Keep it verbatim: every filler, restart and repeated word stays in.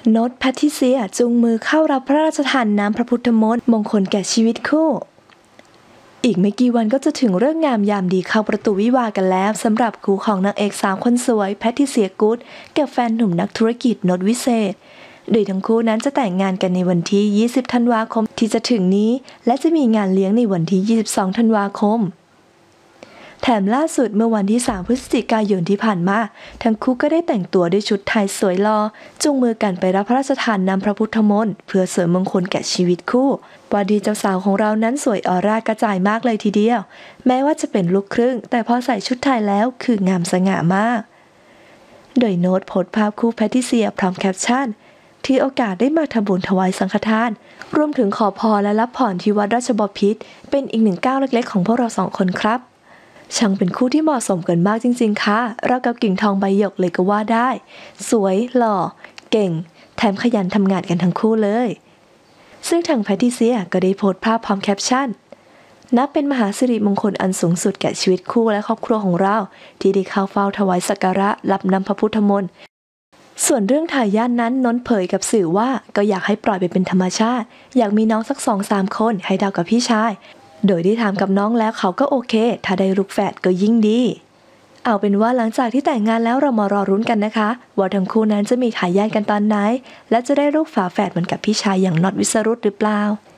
โน้ตแพทริเซียจูงมือเข้ารับพระราชทานน้ำพระพุทธมนต์มงคลแก่ชีวิตคู่อีกไม่กี่วันก็จะถึงฤกษ์งามยามดีเข้าประตูวิวาห์กันแล้วสำหรับคู่ของนางเอกสาวคนสวยแพทริเซียกู๊ดกับแฟนหนุ่มนักธุรกิจโน้ตวิเศษโดยทั้งคู่นั้นจะแต่งงานกันในวันที่ยี่สิบธันวาคมที่จะถึงนี้และจะมีงานเลี้ยงในวันที่ยี่สิบสองธันวาคมแถมล่าสุดเมื่อวันที่สามพฤศจิกายนที่ผ่านมาทั้งคู่ก็ได้แต่งตัวด้วยชุดไทยสวยหล่อจูงมือกันไปรับพระราชทานน้ำพระพุทธมนต์เพื่อเสริมมงคลแก่ชีวิตคู่ว่าดีเจ้าสาวของเรานั้นสวยออร่ากระจายมากเลยทีเดียวแม้ว่าจะเป็นลูกครึ่งแต่พอใส่ชุดไทยแล้วคืองามสง่ามากโดยโน้ตโพสต์ภาพคู่แพทริเซียพร้อมแคปชั่นที่โอกาสได้มาทำบุญถวายสังฆทานรวมถึงขอพรและรับพรที่วัดราชบพิตรเป็นอีกหนึ่งก้าวเล็กๆของพวกเราสองคนครับช่างเป็นคู่ที่เหมาะสมกันมากจริงๆค่ะเรากับกิ่งทองใบหยกเลยก็ว่าได้สวยหล่อเก่งแถมขยันทำงานกันทั้งคู่เลยซึ่งทางแพทริเซียก็ได้โพสต์ภาพพร้อมแคปชั่นนับเป็นมหาสิริมงคลอันสูงสุดแก่ชีวิตคู่และครอบครัวของเราที่ได้เข้าเฝ้าถวายสักการะรับน้ำพระพุทธมนต์ส่วนเรื่องทายาทนั้นนนท์เผยกับสื่อว่าก็อยากให้ปล่อยไปเป็นธรรมชาติอยากมีน้องสักสองสามคนให้เท่ากับพี่ชายโดยที่ถามกับน้องแล้วเขาก็โอเคถ้าได้ลูกแฝดก็ยิ่งดีเอาเป็นว่าหลังจากที่แต่งงานแล้วเรามารอรุ้นกันนะคะว่าทั้งคู่นั้นจะมีทายาทกันตอนไหนและจะได้ลูกฝาแฝดเหมือนกับพี่ชายอย่างน็อตวิสรุตหรือเปล่า